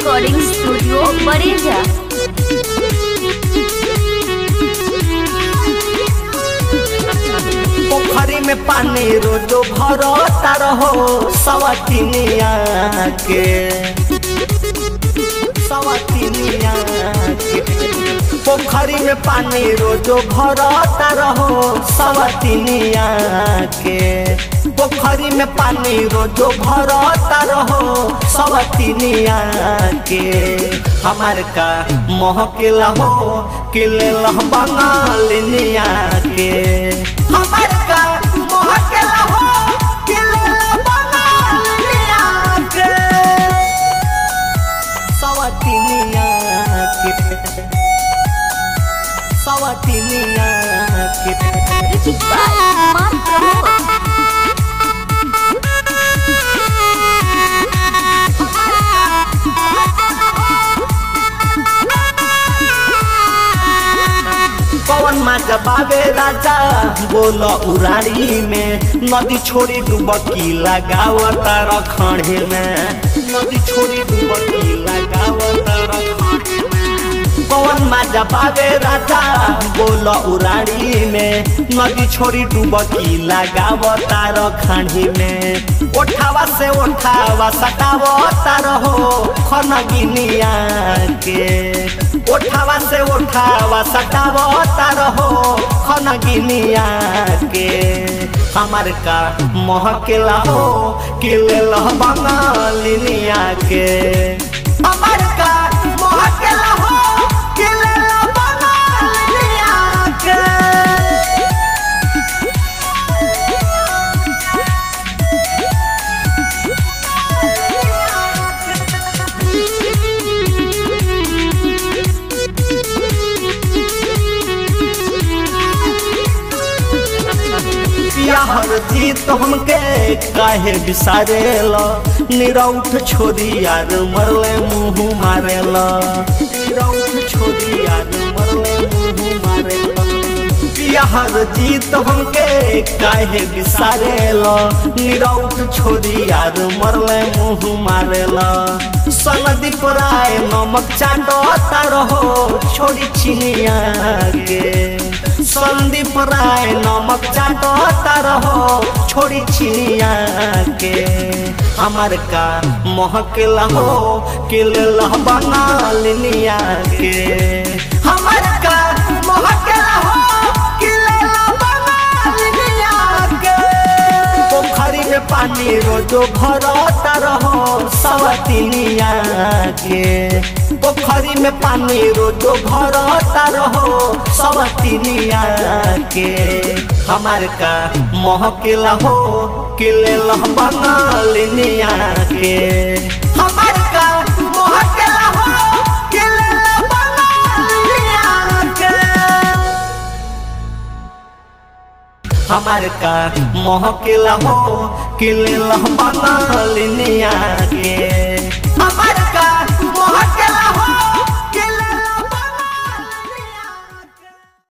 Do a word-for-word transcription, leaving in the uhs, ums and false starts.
Recording studio बारेजा। पोखरी में पानी रोजो भरता रहो सवतिनिया के सवतिनिया के पोखरी में पानी रोजो भरता रहो सवतिनिया के पोखरी में पानी रोजो भरता रहो सवतिनिया के हमार का महकेला हो किले बंगालिनिया के हमार का महकेला हो किले बंगालिनिया के सवतिनिया के सवतिनिया के पवन माँ जबावे राजा बोलो उराड़ी में नदी छोड़ी डुबकी लगावता रखड़े में नदी छोड़ी डुबकी लगावता रखड़े में पवन माँ जबावे राजा बोलो उराड़ी में नदी छोड़ी डुबकी लगावता रखड़े में उठावा से उठावा सटावता रहो खनगिनिया के उठावा से उठावा सटावता रहो खनगिनिया के हमार का महकेला हो किले बंगालिनिया के हमार का महकेला हो किले बंगालिनिया के हरजीत हमके काहे बिसारेला निरौठ छोरी यार मरले मुँह मारेला निरौठ छोरी यार मरले मुँह मारेला हरजीत हमके काहे बिसारेला निरौठ छोरी यार मरले मुँह मारेला सनदीप राय नमक चाटता रहो छोरी छिनिया के संदीप राय नमक चाटता रहो छोड़ी छिनिया के हमार का महकेला हो किले बंगालिनिया के हमार का महकेला हो किले बंगालिनिया के पोखरी में पानी रोजो भरता रहो सवतिनिया के पोखरी में पानी रोजो भरता रहो सवतिनिया के हमार का महकेला हो किले बंगालिनिया के हमार का महकेला हो किले बंगालिनिया के हमार का महकेला हो किले बंगालिनिया के हमार का